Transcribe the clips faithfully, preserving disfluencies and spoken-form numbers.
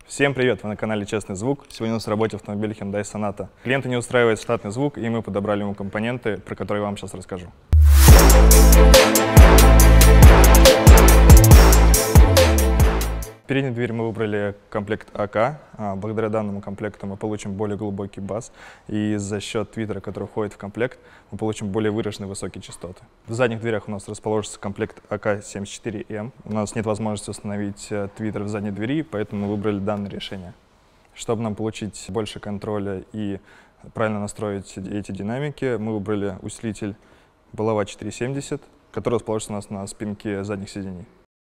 Всем привет! Вы на канале Честный звук. Сегодня у нас в работе автомобиль Hyundai Sonata. Клиента не устраивает штатный звук, и мы подобрали ему компоненты, про которые я вам сейчас расскажу. Переднюю дверь мы выбрали комплект АК. Благодаря данному комплекту мы получим более глубокий бас, и за счет твиттера, который входит в комплект, мы получим более выраженные высокие частоты. В задних дверях у нас расположится комплект АК семьдесят четыре эм. У нас нет возможности установить твиттер в задней двери, поэтому мы выбрали данное решение. Чтобы нам получить больше контроля и правильно настроить эти динамики, мы выбрали усилитель Bulova четыреста семьдесят, который расположится у нас на спинке задних сидений.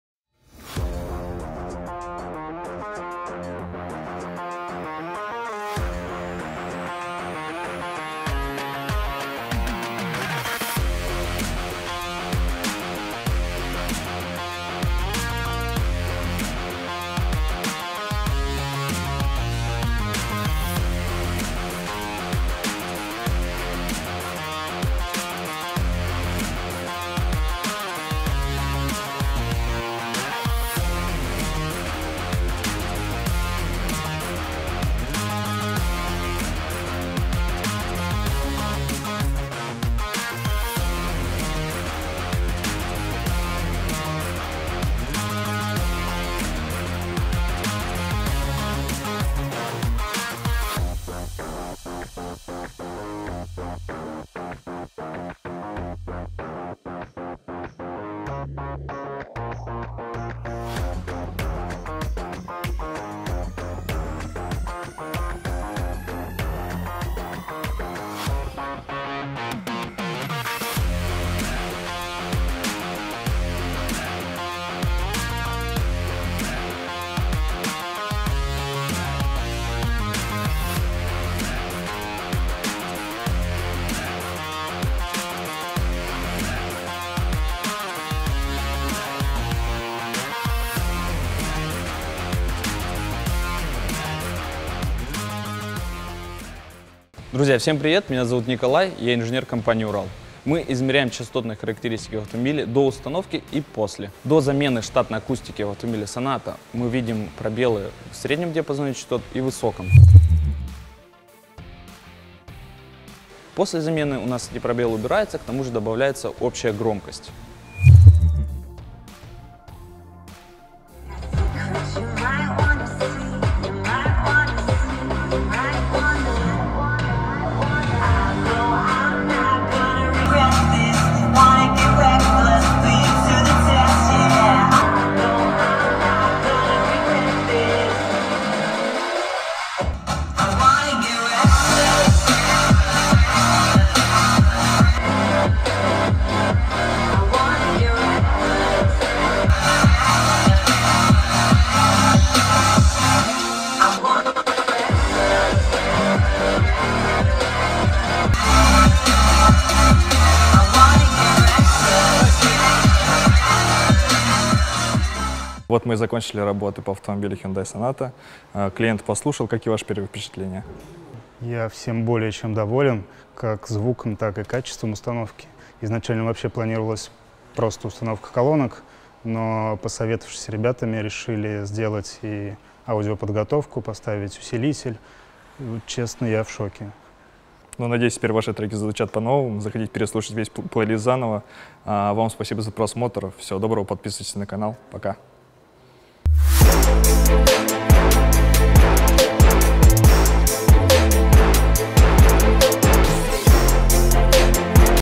Друзья, всем привет! Меня зовут Николай, я инженер компании «Урал». Мы измеряем частотные характеристики в автомобиле до установки и после. До замены штатной акустики в автомобиле Sonata мы видим пробелы в среднем диапазоне частот и высоком. После замены у нас эти пробелы убираются, к тому же добавляется общая громкость. Вот мы и закончили работы по автомобилю Hyundai Sonata. Клиент послушал. Какие ваши первые впечатления? Я всем более чем доволен, как звуком, так и качеством установки. Изначально вообще планировалась просто установка колонок, но, посоветовавшись с ребятами, решили сделать и аудиоподготовку, поставить усилитель. И, честно, я в шоке. Ну, надеюсь, теперь ваши треки звучат по-новому. Заходите переслушать весь плейлист заново. Вам спасибо за просмотр. Всего доброго, подписывайтесь на канал. Пока.